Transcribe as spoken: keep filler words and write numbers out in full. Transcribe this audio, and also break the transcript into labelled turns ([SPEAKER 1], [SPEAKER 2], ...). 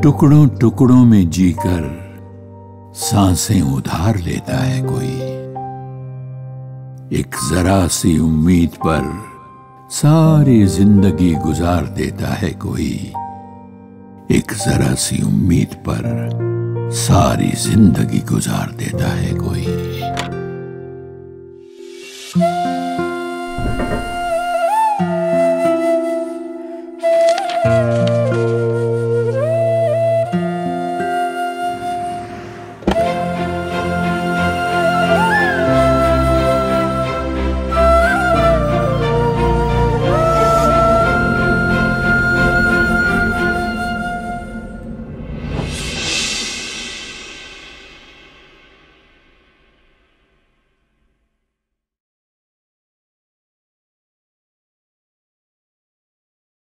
[SPEAKER 1] टुकड़ों टुकड़ों में जीकर सांसें उधार लेता है कोई। एक जरा सी उम्मीद पर सारी जिंदगी गुजार देता है कोई। एक जरा सी उम्मीद पर सारी जिंदगी गुजार देता है कोई।